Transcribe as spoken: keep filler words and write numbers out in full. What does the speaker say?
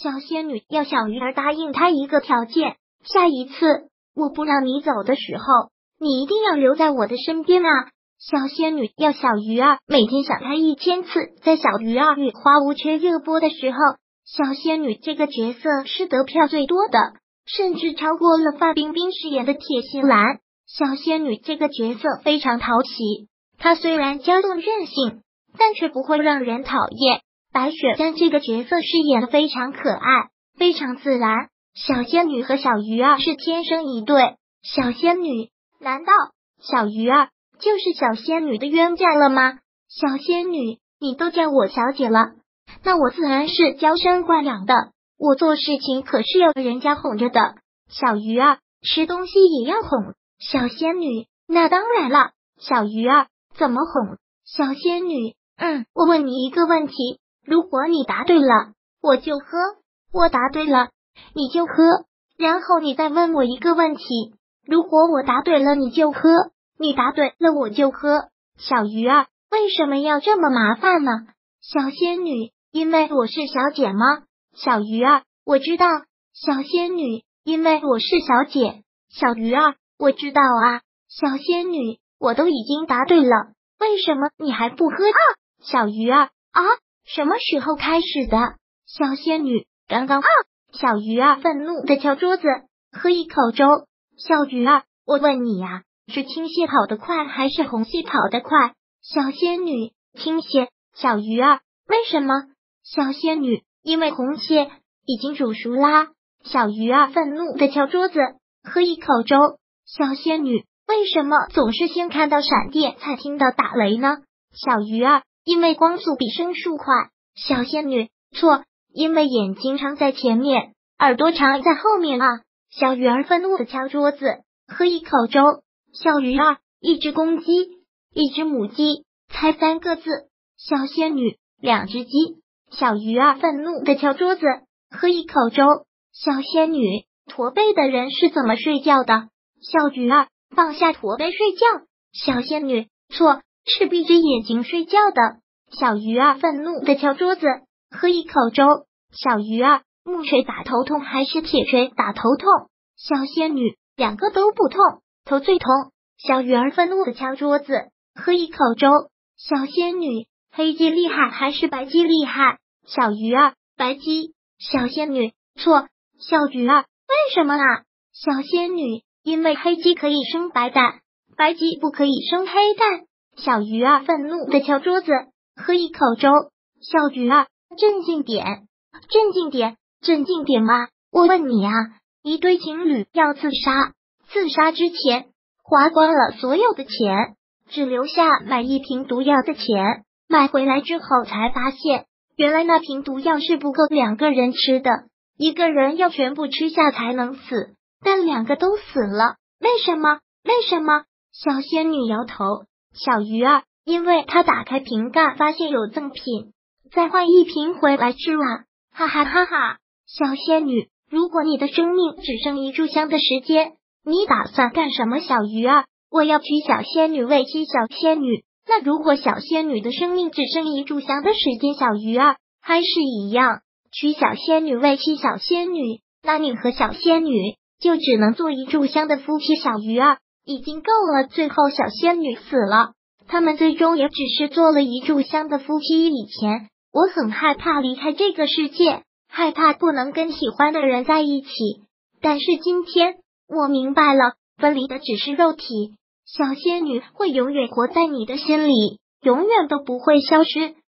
小仙女要小鱼儿答应她一个条件，下一次我不让你走的时候，你一定要留在我的身边啊！小仙女要小鱼儿每天想她一千次。在小鱼儿与花无缺热播的时候，小仙女这个角色是得票最多的，甚至超过了范冰冰饰演的铁心兰。小仙女这个角色非常讨喜，她虽然骄纵任性，但却不会让人讨厌。白雪将这个角色饰演的非常可爱，非常自然。小仙女和小鱼儿是天生一对。小仙女，难道小鱼儿就是小仙女的冤家了吗？小仙女，你都叫我小姐了，那我自然是娇生惯养的，我做事情可是要人家哄着的。小鱼儿，吃东西也要哄。小仙女，那当然了。小鱼儿，怎么哄？小仙女，嗯，我问你一个问题，如果你答对了，我就喝；我答对了，你就喝。然后你再问我一个问题，如果我答对了，你就喝；你答对了，我就喝。小鱼儿，为什么要这么麻烦呢？小仙女，因为我是小姐吗？小鱼儿，我知道。小仙女，因为我是小姐。小鱼儿，我知道啊。小仙女，我都已经答对了，为什么你还不喝啊？小鱼儿，啊，什么时候开始的？小仙女，刚刚啊。小鱼儿愤怒的敲桌子，喝一口粥。小鱼儿，我问你呀、啊，是青蟹跑得快还是红蟹跑得快？小仙女，青蟹。小鱼儿，为什么？小仙女，因为红蟹已经煮熟啦。小鱼儿愤怒的敲桌子，喝一口粥。小仙女，为什么总是先看到闪电才听到打雷呢？小鱼儿，因为光速比声速快。小仙女，错，因为眼睛常在前面，耳朵常在后面啊。小鱼儿愤怒的敲桌子，喝一口粥。小鱼儿，一只公鸡，一只母鸡，猜三个字。小仙女，两只鸡。小鱼儿愤怒的敲桌子，喝一口粥。小仙女，驼背的人是怎么睡觉的？小鱼儿，放下驼背睡觉。小仙女，错，是闭着眼睛睡觉的。小鱼儿愤怒的敲桌子，喝一口粥。小鱼儿，木锤打头痛还是铁锤打头痛？小仙女，两个都不痛，头最痛。小鱼儿愤怒的敲桌子，喝一口粥。小仙女，黑鸡厉害还是白鸡厉害？小鱼儿，白鸡。小仙女，错。小鱼儿，为什么啊？小仙女，因为黑鸡可以生白蛋，白鸡不可以生黑蛋。小鱼儿愤怒的敲桌子，喝一口粥。小鱼儿，镇静点，镇静点，镇静点吗？我问你啊，一对情侣要自杀，自杀之前花光了所有的钱，只留下买一瓶毒药的钱，买回来之后才发现，原来那瓶毒药是不够两个人吃的，一个人要全部吃下才能死，但两个都死了，为什么？为什么？小仙女摇头。小鱼儿，因为他打开瓶盖发现有赠品，再换一瓶回来吃啊，哈哈哈哈。小仙女，如果你的生命只剩一炷香的时间，你打算干什么？小鱼儿，我要娶小仙女为妻。小仙女，那如果小仙女的生命只剩一炷香的时间，小鱼儿，还是一样娶小仙女为妻。小仙女，那你和小仙女就只能做一炷香的夫妻。小鱼儿，已经够了。最后小仙女死了，他们最终也只是做了一炷香的夫妻。以前我很害怕离开这个世界，害怕不能跟喜欢的人在一起，但是今天我明白了，分离的只是肉体，小仙女会永远活在你的心里，永远都不会消失。